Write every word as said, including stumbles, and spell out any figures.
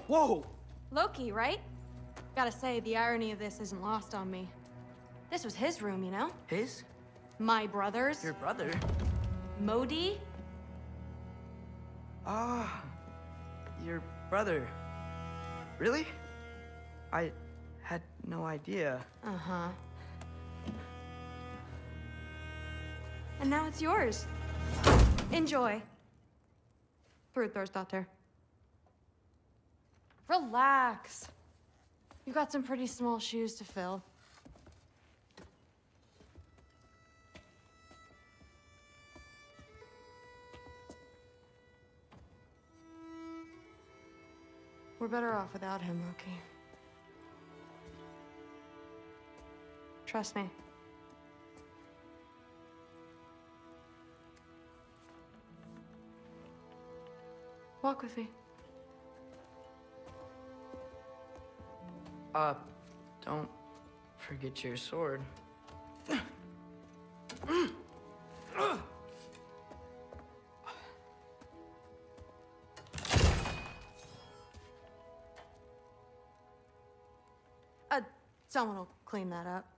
Whoa! Loki, right? Gotta say, the irony of this isn't lost on me. This was his room, you know? His? My brother's. Your brother? Modi? Ah, your brother. Really? I had no idea. Uh-huh. And now it's yours. Enjoy. Thrud, daughter. Relax. You've got some pretty small shoes to fill. We're better off without him, Loki. Trust me. Walk with me. Uh, don't forget your sword. Uh, someone will clean that up.